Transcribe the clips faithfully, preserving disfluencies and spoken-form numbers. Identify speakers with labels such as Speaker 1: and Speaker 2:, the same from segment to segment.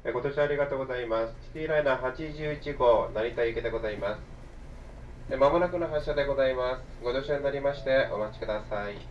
Speaker 1: えご搭乗ありがとうございます。シティライナーはちじゅういち号、成田行きでございます。えまもなくの発車でございます。ご乗車になりましてお待ちください。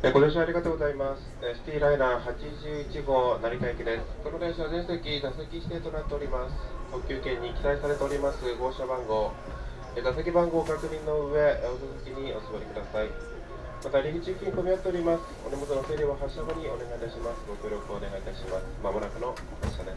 Speaker 1: ご乗車ありがとうございます。シティライナーはちじゅういち号成田行きです。この電車は全席座席指定となっております。特急券に記載されております号車番号、座席番号確認の上、お続きにお座りください。また、入り口付近混み合っております。お荷物の整理は発車後にお願いいたします。ご協力お願いいたします。まもなくの発車です。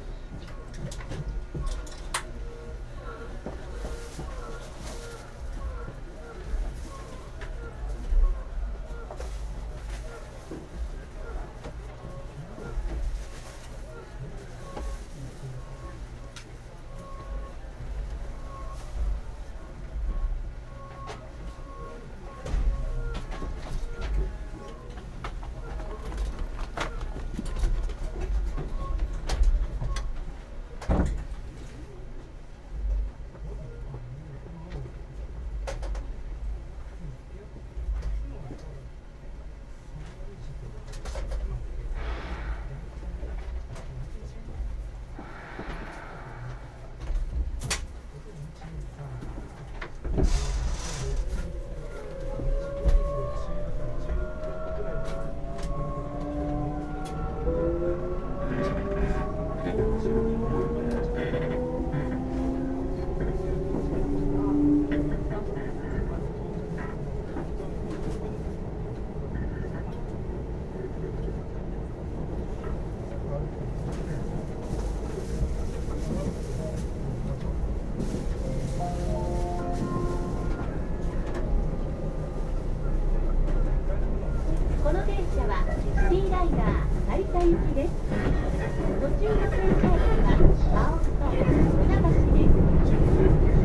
Speaker 2: この電車はシティライナー成田行きです。途中の停車駅は青区と船橋です。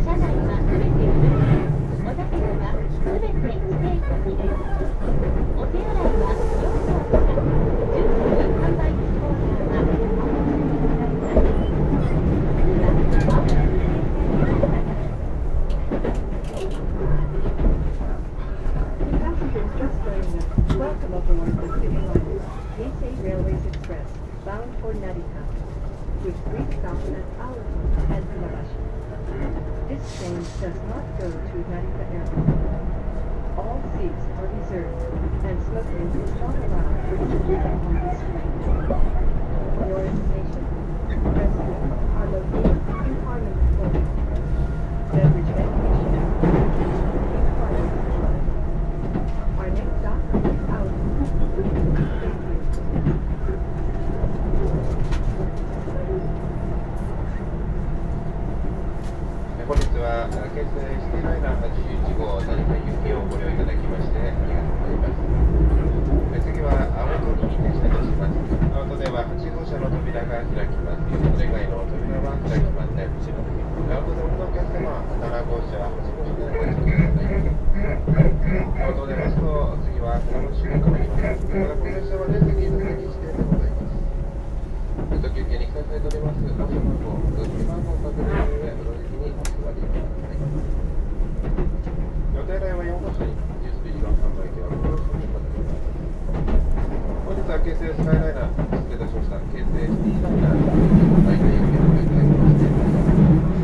Speaker 2: 車内は全て空です。お座席は全て指定席です。お手洗いは両方からジュース販売機コーナーは青くしてください。次は青くしてください。Welcome aboard the City Line, Heisei Railways Express, bound for Narita, with three stops at Aoyama and Funabashi. This train does not go to Narita Airport. All seats are reserved, and smoking is not allowed on this train. For your information, restrooms are located in Parliament Square. Beverage ventilation is in Parliament Square. Our next stop is Aoyama. Thank you.
Speaker 1: 本日は京成シティライナーはちじゅういち号成田行きをご利用いただきましてありがとうございます。次は青戸に停車いたします。青戸でははち号車の扉が開きます。それ以外の扉は開きません。青戸でお乗りのお客様、なな号車、はち号車でお待ちください。青戸出ますと次は船橋に変わります。またこの列車は全席座席指定でございます。特急券に記載されております号車番号、座席番号を確認の上、お座席にお座りください。お手洗いはよん号車にジュースビールの販売機はご用意してございます。本日は京成スカイライナー、失礼いたしました。京成シティライナー、成田行きをご利用いただきましてありがとうございます。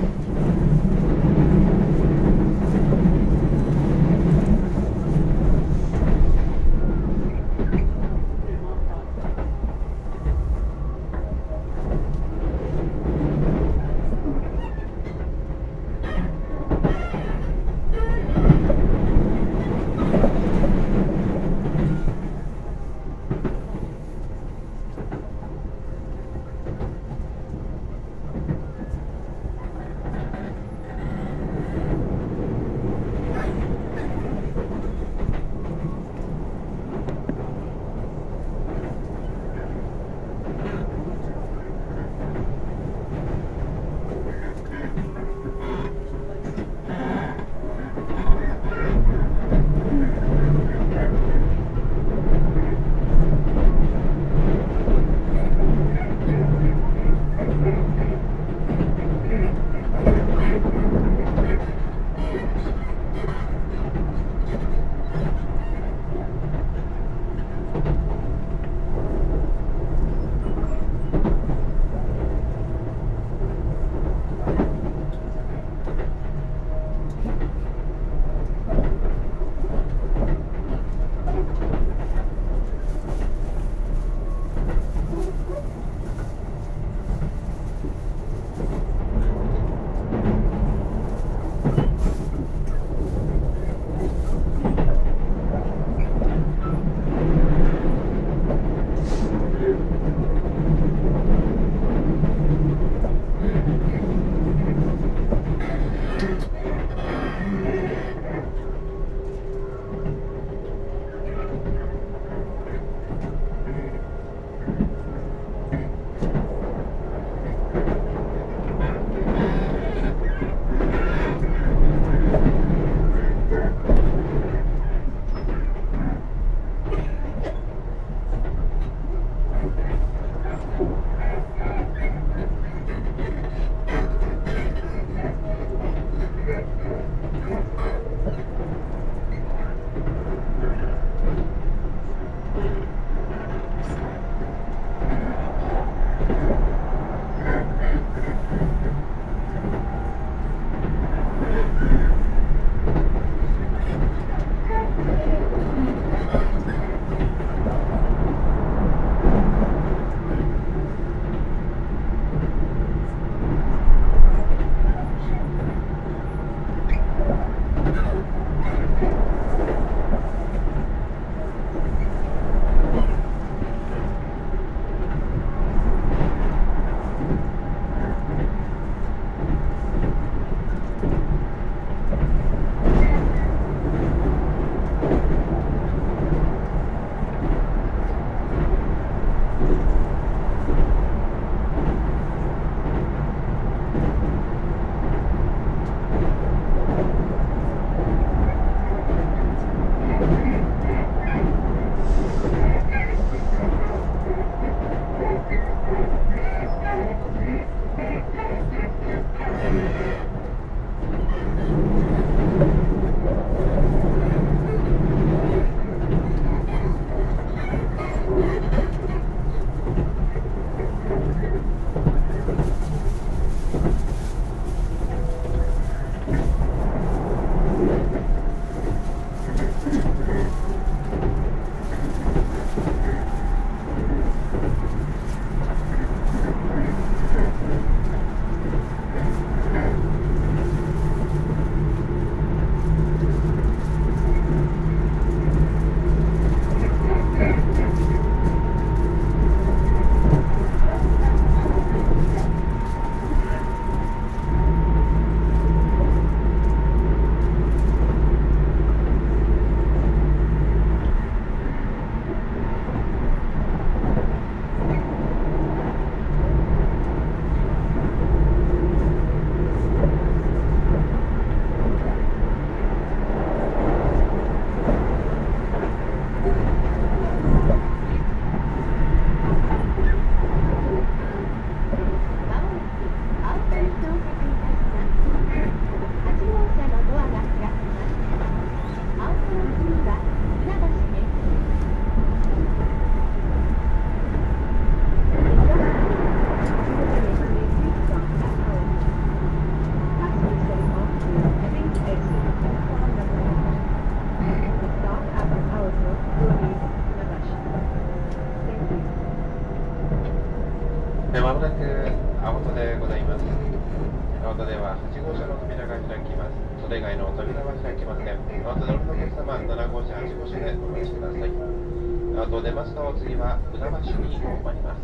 Speaker 1: でまもなく青戸でございます。青戸でははち号車の扉が開きます。それ以外の扉は開きません。青戸でお乗りのお客様、なな号車、はち号車でお待ちください。青戸を出ますと、次は船橋に止まります。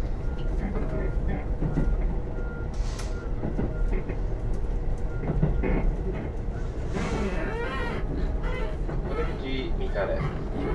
Speaker 1: お出口三田です。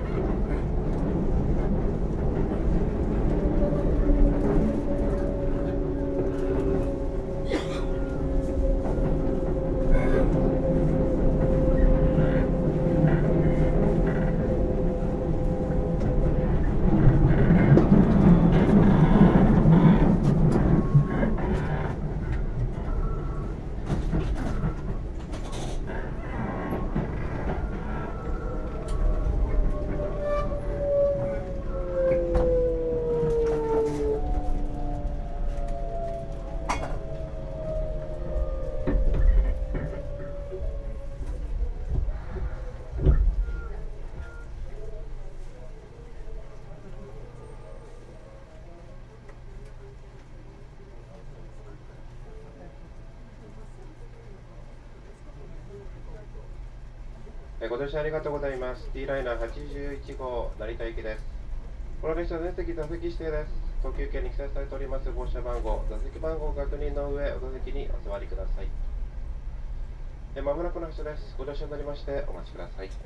Speaker 1: ご乗車ありがとうございます。T ライナーはちじゅういち号成田行きです。この列車全席座席指定です。特急券に記載されております号車番号、座席番号確認の上、お座席にお座りください。えまもなくの発車です。ご乗車になりましてお待ちください。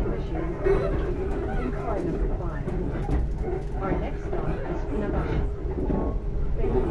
Speaker 2: machine in car number five. Our next stop is Funabashi. Thank you.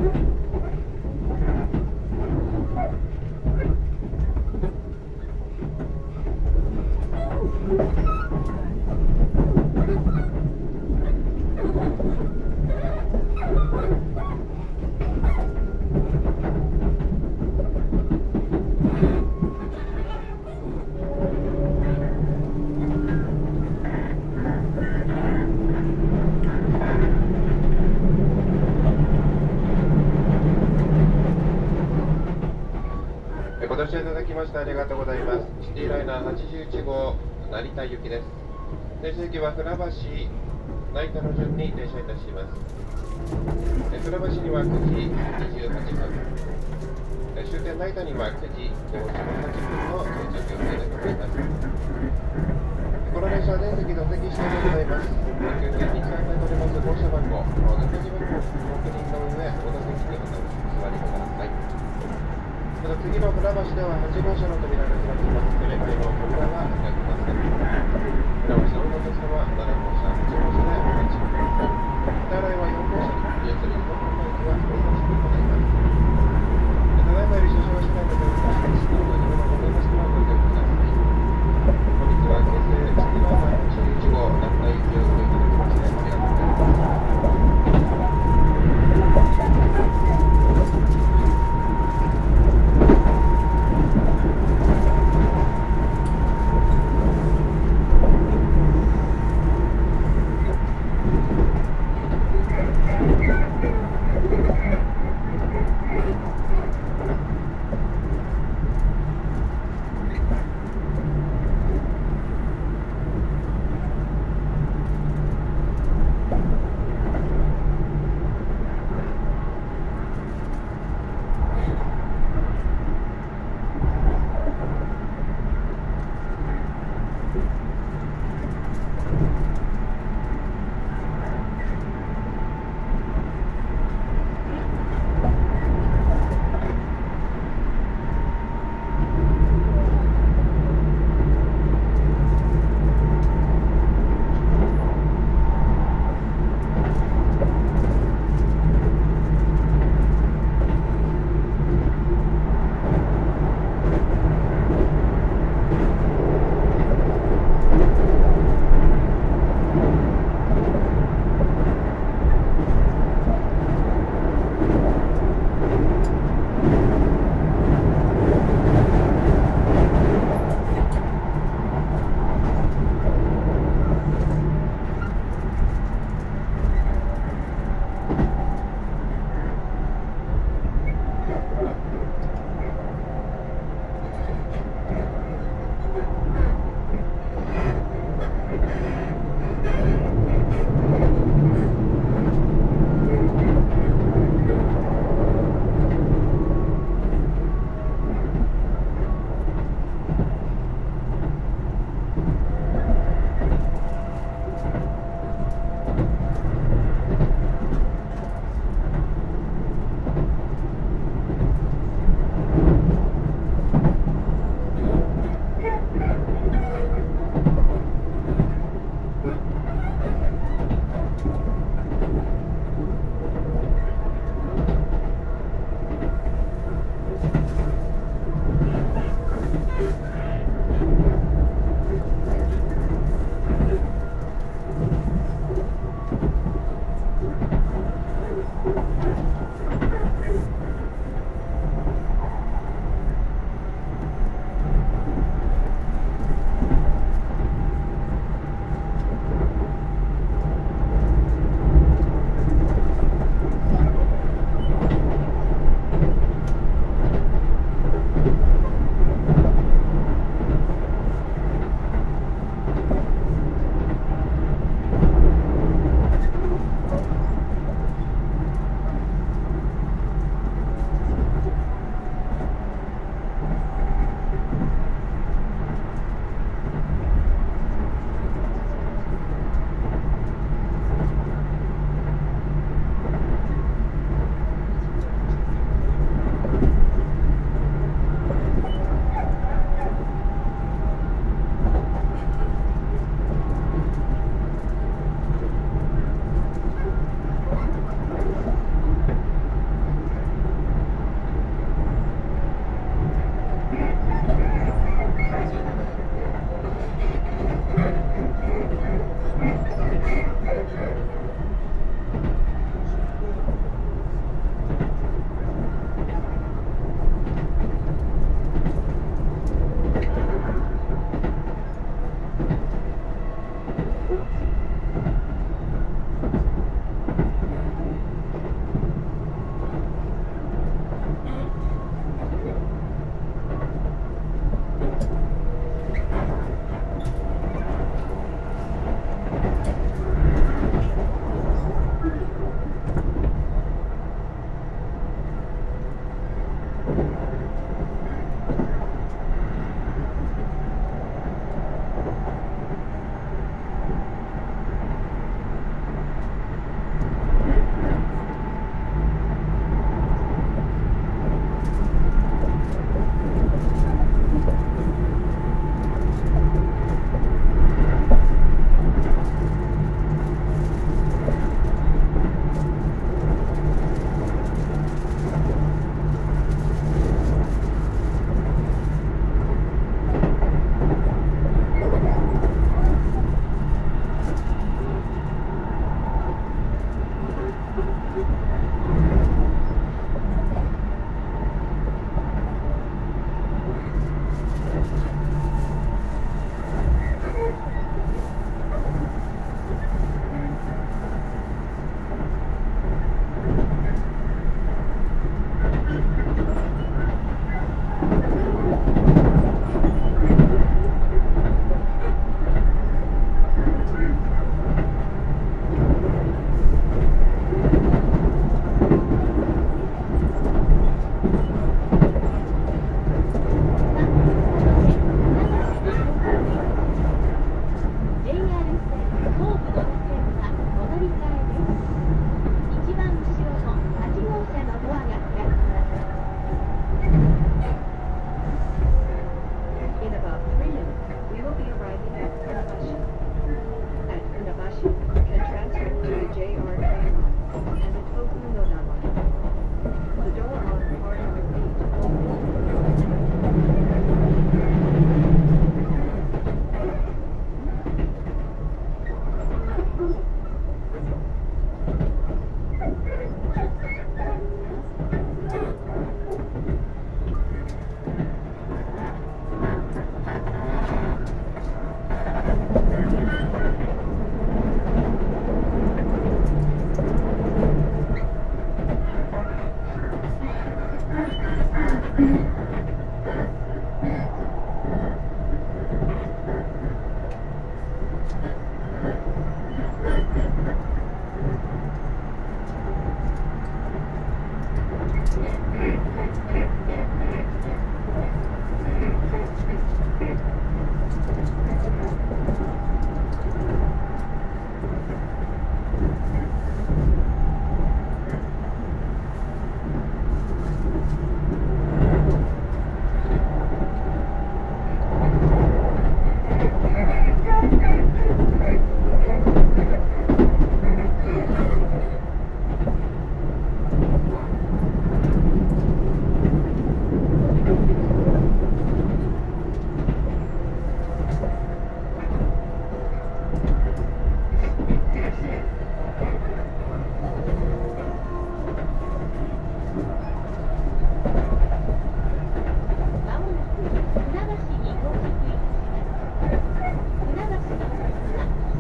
Speaker 1: ご乗車いただきましてありがとうございます。シティライナーはちじゅういち号成田行きです。停車駅は船橋、成田の順に停車いたします。船橋にはくじにじゅうはっぷん、終点成田にはくじごじゅうはっぷんの到着予定でございます。この電車は全席座席指定でございます。急ににさんかい取れます号車番号、抜け字番号ご確認の上、お座席にお座りください。また次の船橋でははち号車の扉が開きます。それ以外の扉は開きません。船橋のお客様、なな号車、はち号車でお待ちください。手洗いはよん号車に、ゆっくりと本番機はおよろしくございます。ただいまより少々おしないのでお願いします。ご利用のございましたらご利用ください。本日は京成シティライナーはちじゅういち号成田行きをご利用いただきましてありがとうございます。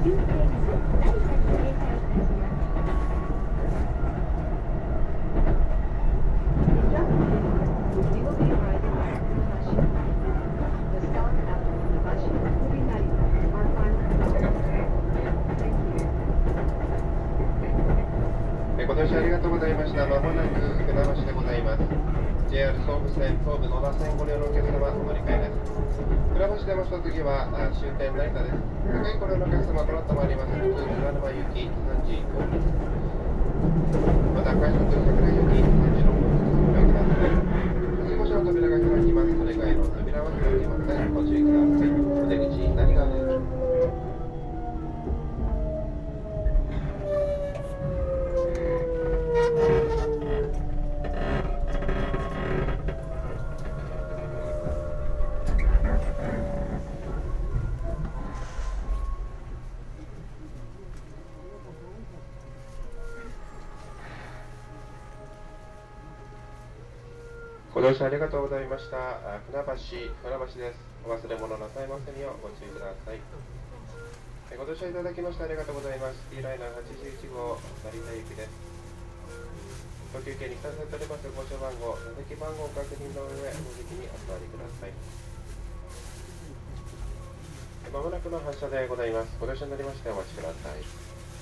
Speaker 1: ご乗車ありがとうございました。まもなく船橋でございます。ジェイアール 総武線、東武野田線ご利用のお客様、お乗り換えです。船橋出ますと次は終点成田です。高いご利用のお客様、この後もあります。菅沼行きさんじごふん。また、快速桜行きさんじろっぷんご利用ください。はしご車の扉が開きます。それ以外の扉は開きません。ご注意ください。お出口、何側です。ご乗車ありがとうございました。船橋、船橋です。お忘れ物なさいませんようご注意ください。ご乗車いただきましてありがとうございます。T ライナーはちじゅういち号成田行きです。特急券に記載されておりますご乗番号、座席番号確認の上、お席にお座りください。まもなくの発車でございます。ご乗車になりましてお待ちください。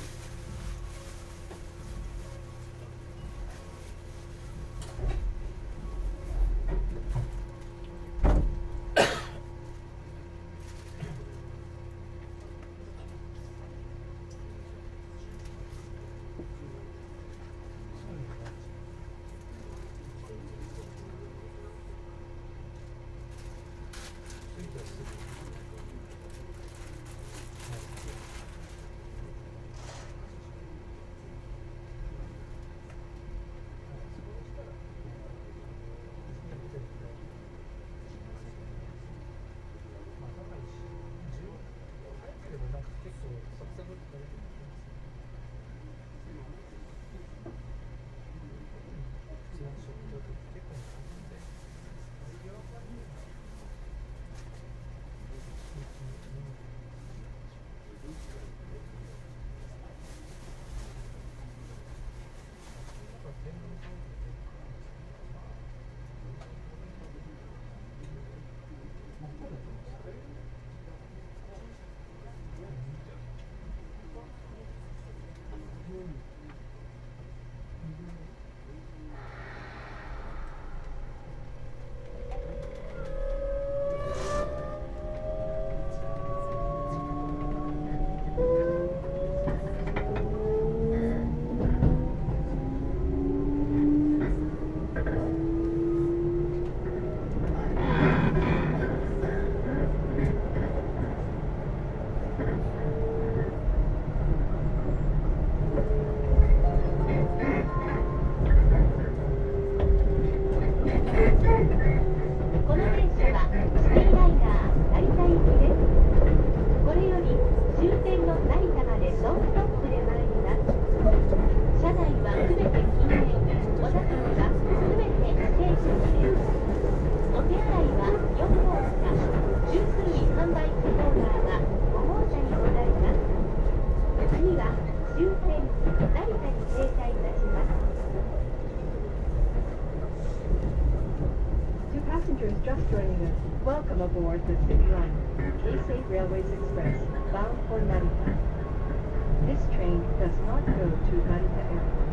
Speaker 2: Just joining us. Welcome aboard the City Line, Keisei Railways Express, bound for Narita. This train does not go to Narita Airport.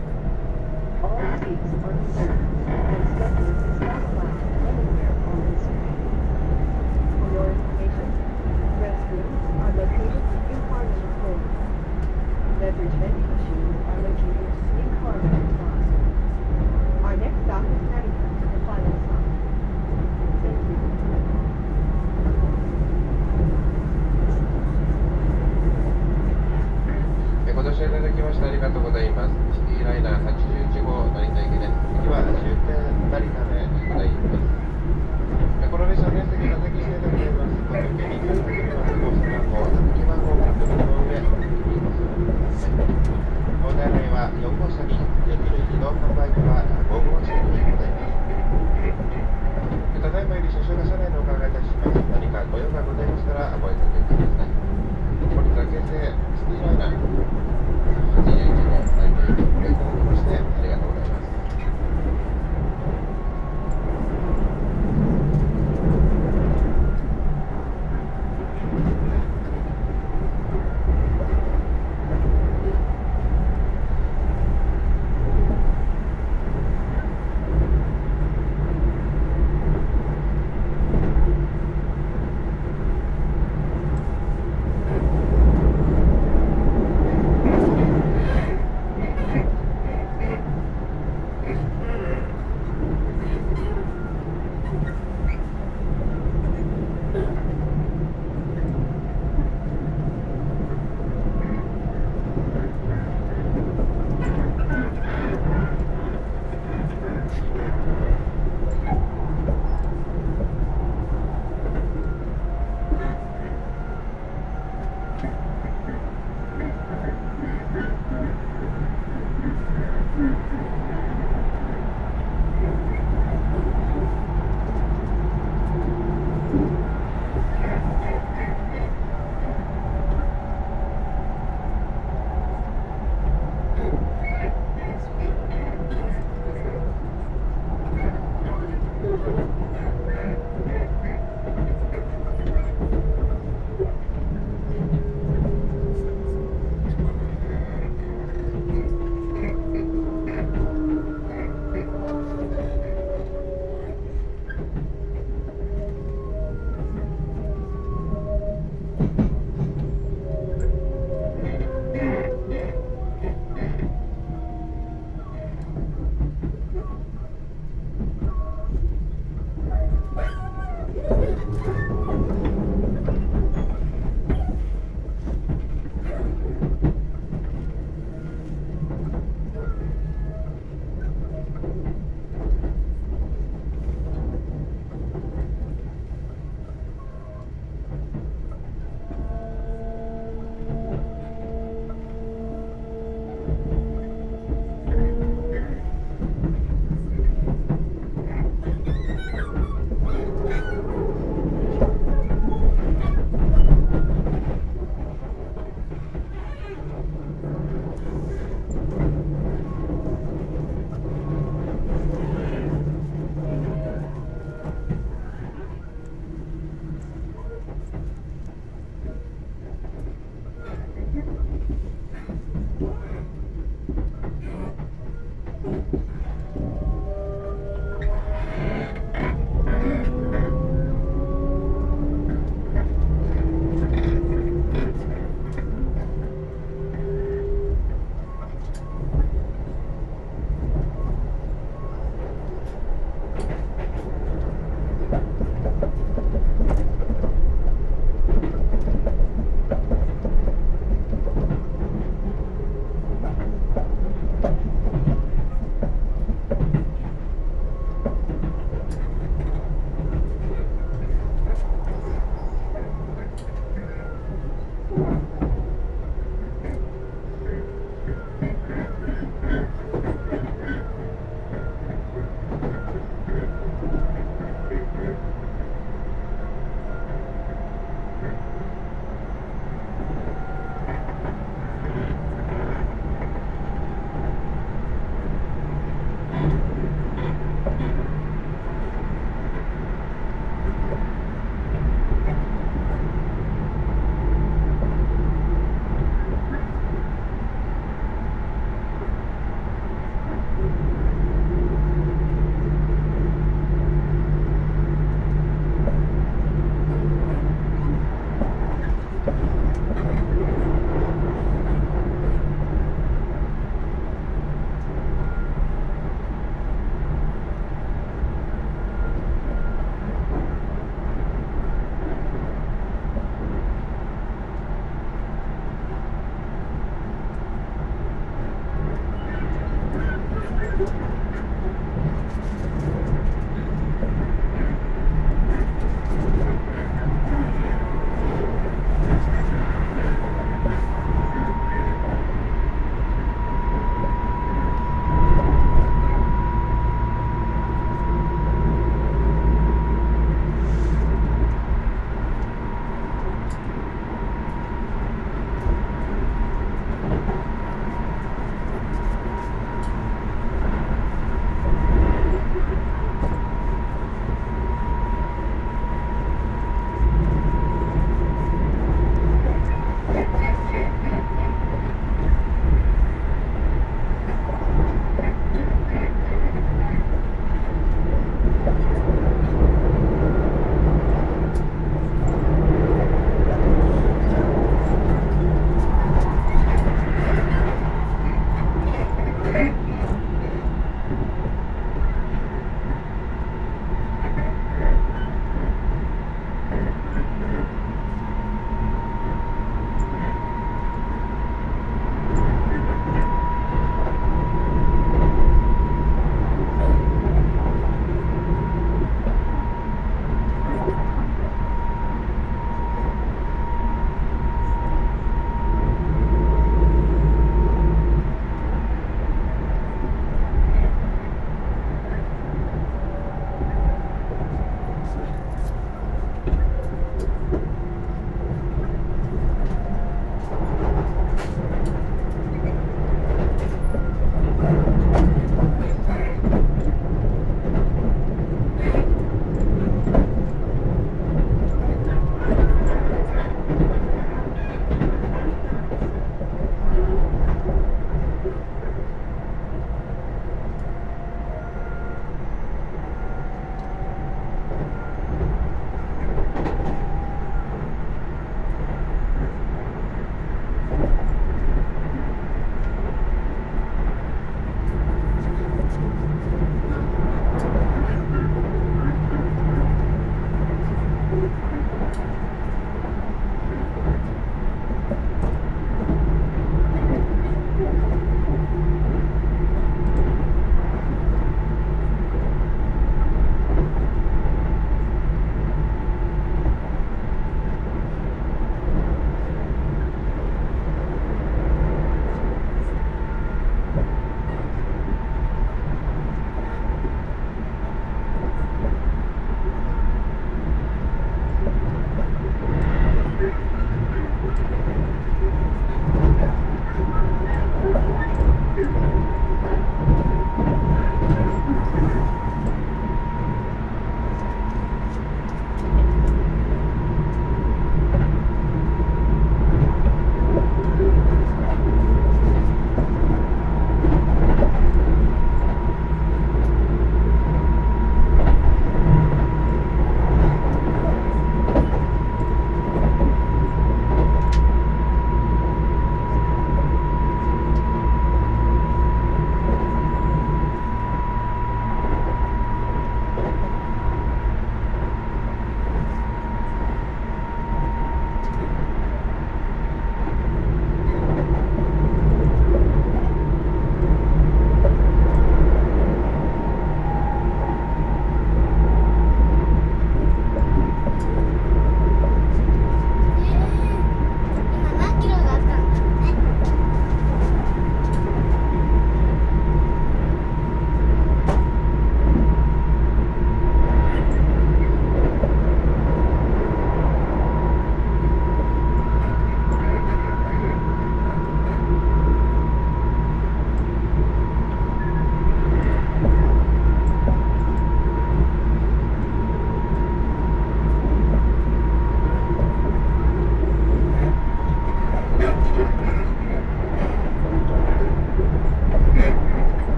Speaker 2: All seats are reserved, and smoking is not allowed anywhere on this train. For your information, restrooms are located in Harmony Hall. Beverage vending machines are located in Harmony Plaza. Our next stop is Narita, the final stop. Thank you.
Speaker 1: ご乗車いただきましてありがとうございます。シティライナーはちじゅういち号成田行きです。次は終点成田でございます。この列車の席座席指定でございます。ご乗車に記載されております号車番号、座席番号を確認の上、お席にお座りください。お手洗いはよん号車に、できる自動販売機はご号車にございます。ただいまより車掌が車内にお伺いいたします。何かご用がございましたらお声掛けください。本日は京成お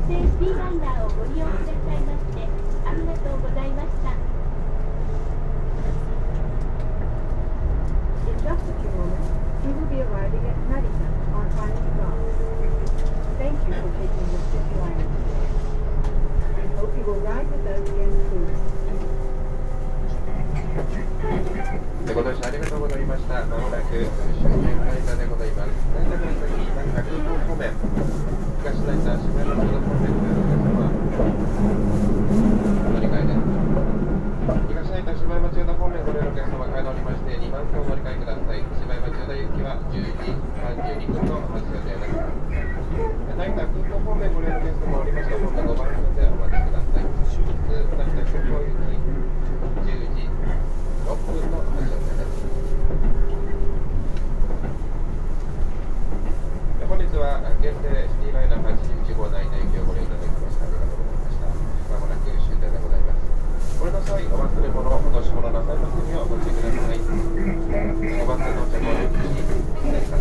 Speaker 3: 京成シティライナーをご利用くださいましてありがとうございました。
Speaker 2: In just a few moments, we will be arriving at Narita on final stop. Thank you for taking the city liner today. We hope you will ride with us again soon.
Speaker 1: ご乗車ありがとうございました。まもなく終点成田でございます。成田から先、成田空港方面、東成田芝山町の方面のお客様、お乗り換えです。東成田芝山町の方面ご利用のお客様、買い乗りまして、にばんせんお乗り換えください。芝山町の行きはじゅうじさんじゅうにふんの発車予定です。成田空港方面ご利用のお客様おりました本ごばんせんでお待ちください。終日成田空港行きじゅうじろっぷんの発車予定です。本日は京成シティライナーはちいちご成田行きをご利用いただきましてありがとうございました。まもなく終点でございます。これの際、お忘れ物、落とし物なさいますようご注意ください。ごばんせん到着をお願いします。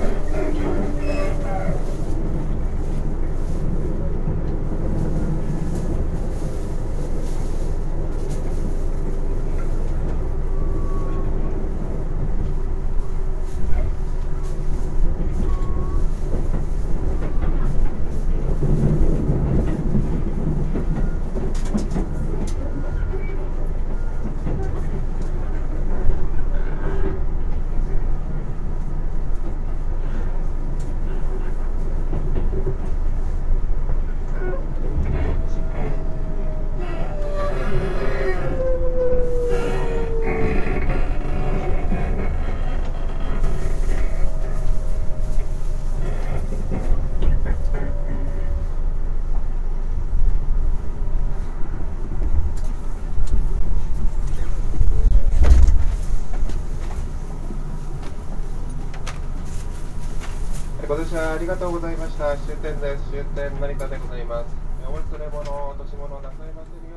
Speaker 1: ご乗車ありがとうございました。終点です。終点成田でございます。お忘れ物、落とし物なさいませんよう